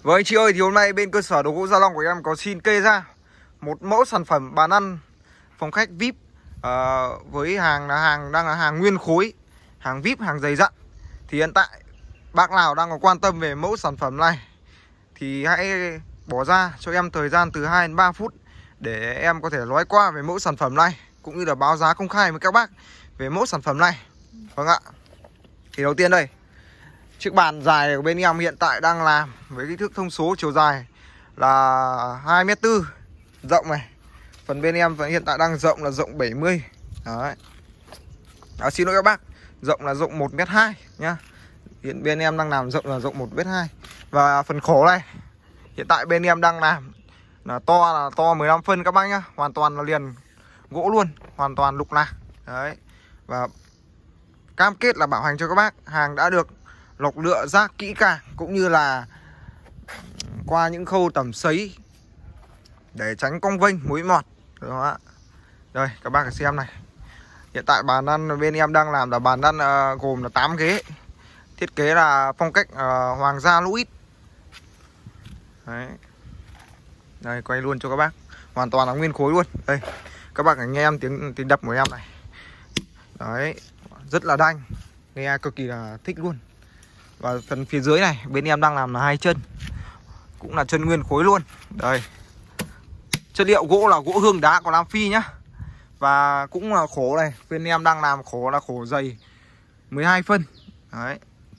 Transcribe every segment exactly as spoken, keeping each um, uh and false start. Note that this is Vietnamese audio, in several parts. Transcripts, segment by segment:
Với anh chị ơi, thì hôm nay bên cơ sở đồ gỗ Gia Long của em có xin kê ra một mẫu sản phẩm bàn ăn phòng khách vi ai pi uh, với hàng là hàng đang là hàng nguyên khối, hàng vi ai pi, hàng dày dặn. Thì hiện tại bác nào đang có quan tâm về mẫu sản phẩm này thì hãy bỏ ra cho em thời gian từ hai đến ba phút để em có thể nói qua về mẫu sản phẩm này, cũng như là báo giá công khai với các bác về mẫu sản phẩm này. Vâng ạ. Thì đầu tiên đây, chiếc bàn dài của bên em hiện tại đang làm với kích thước thông số chiều dài là hai mét tư, rộng này. Phần bên em hiện tại đang rộng là rộng bảy mươi. Đấy. À, xin lỗi các bác, rộng là rộng một mét hai nhá. Hiện bên em đang làm rộng là rộng một mét hai. Và phần khổ này hiện tại bên em đang làm là to là to mười lăm phân các bác nhá, hoàn toàn là liền gỗ luôn, hoàn toàn lục lạc. Đấy. Và cam kết là bảo hành cho các bác, hàng đã được lọc lựa rác kỹ càng, cũng như là qua những khâu tẩm sấy để tránh cong vênh mối mọt. Đó ạ. Đây các bác xem này. Hiện tại bàn ăn bên em đang làm là bàn ăn uh, gồm là tám ghế. Thiết kế là phong cách uh, Hoàng gia Louis. Đấy. Đây quay luôn cho các bác. Hoàn toàn là nguyên khối luôn. Đây. Các bác nghe em tiếng tiếng đập của em này. Đấy, rất là đanh. Nghe cực kỳ là thích luôn. Và phần phía dưới này bên em đang làm là hai chân, cũng là chân nguyên khối luôn. Đây. Chất liệu gỗ là gỗ hương đá của Nam Phi nhá. Và cũng là khổ này, bên em đang làm khổ là khổ dày mười hai phân. Đấy.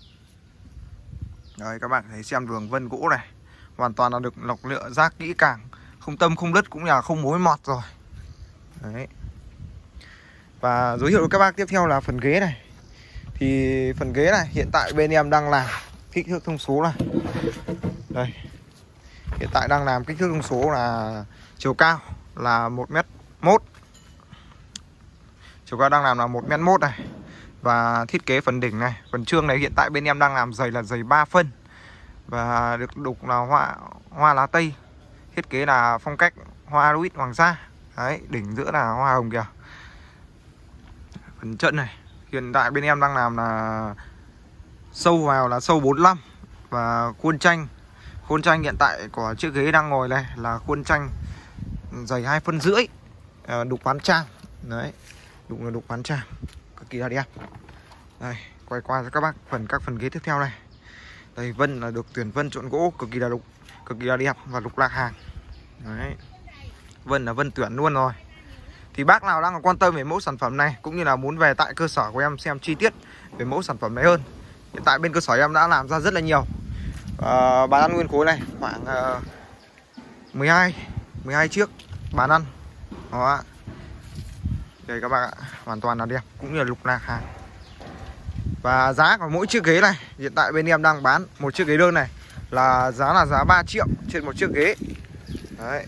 Đấy các bạn thấy xem đường vân gỗ này, hoàn toàn là được lọc lựa rác kỹ càng, không tâm không đất cũng là không mối mọt rồi. Đấy. Và giới thiệu với các bác tiếp theo là phần ghế này. Thì phần ghế này hiện tại bên em đang làm kích thước thông số này. Đây. Hiện tại đang làm kích thước thông số là chiều cao là một mét một. Chiều cao đang làm là một mét một này. Và thiết kế phần đỉnh này, phần trương này hiện tại bên em đang làm dày là dày ba phân. Và được đục là hoa hoa lá tây. Thiết kế là phong cách hoa Louis hoàng gia. Đấy, đỉnh giữa là hoa hồng kìa. Phần chân này hiện tại bên em đang làm là sâu vào là sâu bốn mươi lăm. Và khuôn tranh, khuôn tranh hiện tại của chiếc ghế đang ngồi này là khuôn tranh dày hai phân rưỡi, đục ván trang. Đấy, đục là đục ván trang, cực kỳ là đẹp. Đây, quay qua cho các bác phần các phần ghế tiếp theo này. Đây, vân là được tuyển vân trộn gỗ, cực kỳ là đục, cực kỳ là đẹp và lục lạc hàng. Đấy, vân là vân tuyển luôn rồi. Thì bác nào đang quan tâm về mẫu sản phẩm này, cũng như là muốn về tại cơ sở của em xem chi tiết về mẫu sản phẩm này hơn, hiện tại bên cơ sở em đã làm ra rất là nhiều uh, bàn ăn nguyên khối này, khoảng uh, mười hai chiếc bàn ăn. Đó. Đây các bác ạ, hoàn toàn là đẹp, cũng như là lục lạc hàng. Và giá của mỗi chiếc ghế này hiện tại bên em đang bán một chiếc ghế đơn này là giá là giá ba triệu trên một chiếc ghế. Đấy,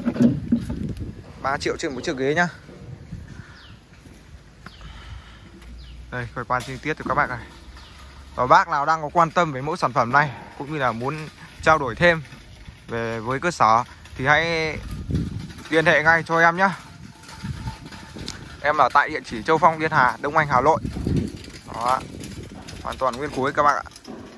ba triệu trên một chiếc ghế nhá. Đây, quay qua chi tiết cho các bác này. Và bác nào đang có quan tâm về mẫu sản phẩm này, cũng như là muốn trao đổi thêm về với cơ sở thì hãy liên hệ ngay cho em nhé. Em ở tại địa chỉ Châu Phong, Điên Hà, Đông Anh, Hà Nội. Đó. Hoàn toàn nguyên khối các bác ạ.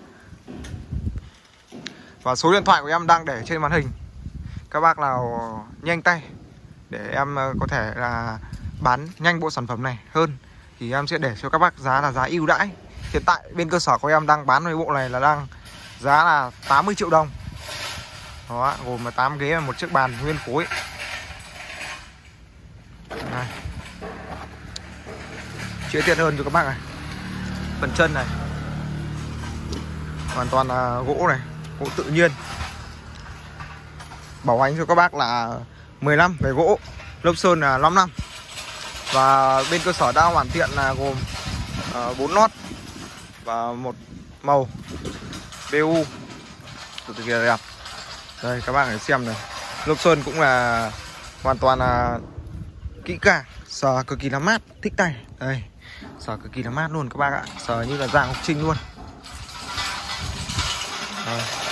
Và số điện thoại của em đang để trên màn hình. Các bác nào nhanh tay để em có thể là bán nhanh bộ sản phẩm này hơn thì em sẽ để cho các bác giá là giá ưu đãi. Hiện tại bên cơ sở của em đang bán cái bộ này là đang giá là tám mươi triệu đồng. Đó, gồm là tám ghế và một chiếc bàn nguyên khối. Đây. Chi tiết hơn cho các bác này. Phần chân này hoàn toàn là gỗ này, gỗ tự nhiên. Bảo hành cho các bác là mười năm về gỗ, lớp sơn là năm năm. Và bên cơ sở đang hoàn thiện là gồm uh, bốn lót và một màu bê u cực kỳ đẹp. Đây các bác hãy xem này, lớp sơn cũng là hoàn toàn là kỹ càng, sờ cực kỳ là mát, thích tay. Đây, sờ cực kỳ là mát luôn các bác ạ, sờ như là dạng học sinh luôn. Đây.